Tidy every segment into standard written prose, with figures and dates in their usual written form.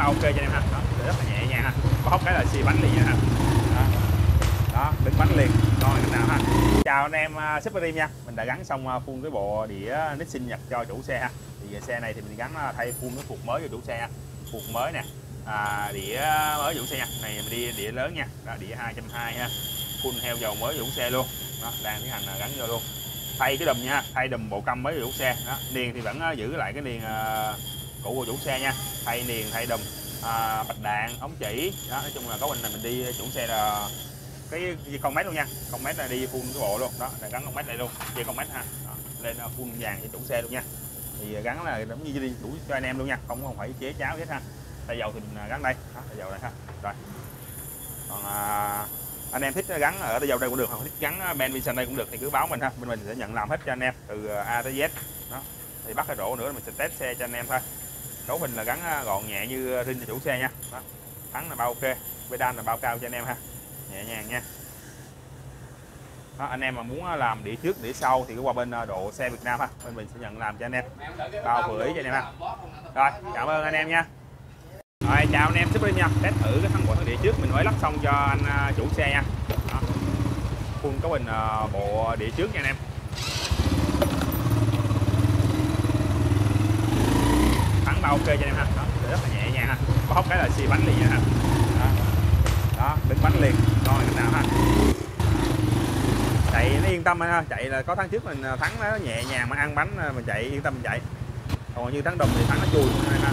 bao ok cho anh em ha. Đó, rất là nhẹ nhàng ha. Bóp cái là xi bánh liền ha. Đó, đứng bánh liền rồi nào ha. Chào anh em Supreme nha. Mình đã gắn xong full cái bộ đĩa nít sinh nhật cho chủ xe ha. Thì xe này thì mình gắn thay full cái phuộc mới cho chủ xe ha. Phuộc mới nè, đĩa mới chủ xe nha. Này mình đi đĩa lớn nha, đó, đĩa 220 ha. Full heo dầu mới chủ xe luôn. Đó, đang tiến hành gắn vô luôn. Thay cái đùm nha, thay đùm bộ căm mới cho chủ xe. Đó, niền thì vẫn giữ lại cái niền cũ của chủ xe nha. Thay niền, thay đùm, bạch đạn, ống chỉ. Đó, nói chung là có bên này mình đi chủ xe là cái con mét luôn nha, con mét là đi full cái bộ luôn. Đó là gắn con mét này luôn, dây con mét ha. Đó, lên full vàng cho chủ xe luôn nha. Thì gắn là giống như đi đủ cho anh em luôn nha, không phải chế cháo hết ha. Tay dầu thì mình gắn đây, đó, tay dầu đây ha. Rồi còn anh em thích gắn ở tay dầu đây cũng được, hoặc thích gắn Benvision đây cũng được thì cứ báo mình ha, bên mình sẽ nhận làm hết cho anh em từ A tới Z. Đó thì bắt cái rổ nữa mình sẽ test xe cho anh em thôi. Cấu hình là gắn gọn nhẹ như rin cho chủ xe nha. Đó, thắng là bao ok, pedal là bao cao cho anh em ha, nhẹ nhàng nha. Đó, anh em mà muốn làm đĩa trước đĩa sau thì cứ qua bên Độ Xe Việt Nam ha, bên mình sẽ nhận làm cho anh em, bao gửi cho anh em ha. Rồi cảm ơn anh em nha. Rồi chào anh em Supreme nha, test thử cái bộ đĩa trước mình mới lắp xong cho anh chủ xe nha. Đó, full cấu hình bộ đĩa trước nha anh em. Thắng bao ok cho anh em ha. Đó, rất là nhẹ nhàng ha, bóp cái là xi bánh liền ha. Đó, đó đứng bánh liền rồi nào ha. Chạy nó yên tâm ha, chạy là có tháng trước mình thắng nó nhẹ nhàng mà ăn bánh mình chạy yên tâm mình chạy. Còn như tháng đùm thì thắng nó chui ha.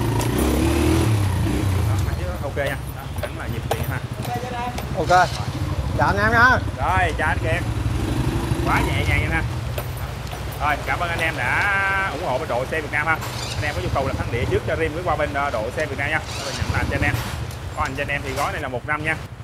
Đó, ok nha. Đó, thắng là nhịp tiền ha. Ok. Chào anh em nha. Rồi chào anh Kiệt. Quá nhẹ nhàng nha ha. Rồi cảm ơn anh em đã ủng hộ bên Độ Xe Việt Nam ha. Anh em có nhu cầu là thắng đĩa trước cho Rim với qua bên Độ Xe Việt Nam nha. Mình nhận làm cho anh em. Có anh cho anh em thì gói này là 1 năm nha.